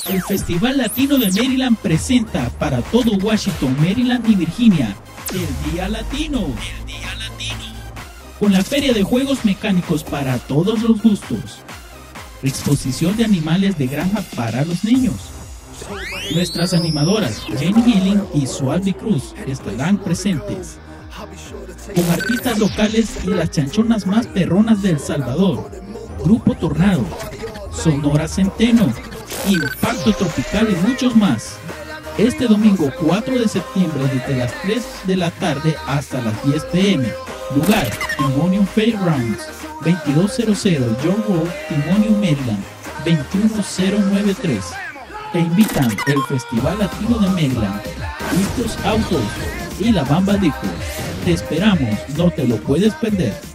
El Festival Latino de Maryland presenta para todo Washington, Maryland y Virginia el Día Latino. Con la feria de juegos mecánicos para todos los gustos. Exposición de animales de granja para los niños. Nuestras animadoras Jenny Gilling y Sualvi Cruz estarán presentes. Con artistas locales y las chanchonas más perronas de El Salvador. Grupo Tornado, Sonora Centeno, Impacto Tropical y muchos más. Este domingo 4 de septiembre desde las 3 de la tarde hasta las 10 p.m. Lugar, Timonium Fairgrounds, 2200 John Road, Timonium, Maryland, 21093. Te invitan el Festival Latino de Maryland, Vistos Autos y La Bamba Discos. Te esperamos, no te lo puedes perder.